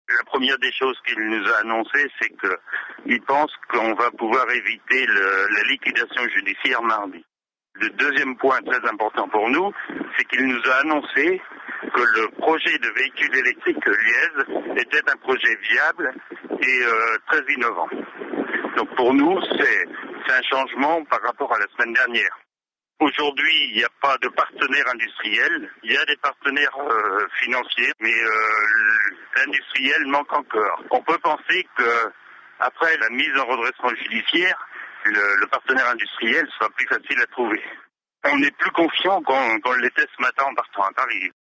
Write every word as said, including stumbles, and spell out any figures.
La première des choses qu'il nous a annoncé, c'est qu'il pense qu'on va pouvoir éviter le, la liquidation judiciaire mardi. Le deuxième point très important pour nous, c'est qu'il nous a annoncé que le projet de véhicule électrique Liège était un projet viable et euh, très innovant. Donc pour nous, c'est, c'est un changement par rapport à la semaine dernière. Aujourd'hui, il n'y a pas de partenaires industriels, il y a des partenaires euh, financiers, mais euh, l'industriel manque encore. On peut penser que après la mise en redressement judiciaire, le, le partenaire industriel sera plus facile à trouver. On est plus confiant qu'on, qu'on l'était ce matin en partant à Paris.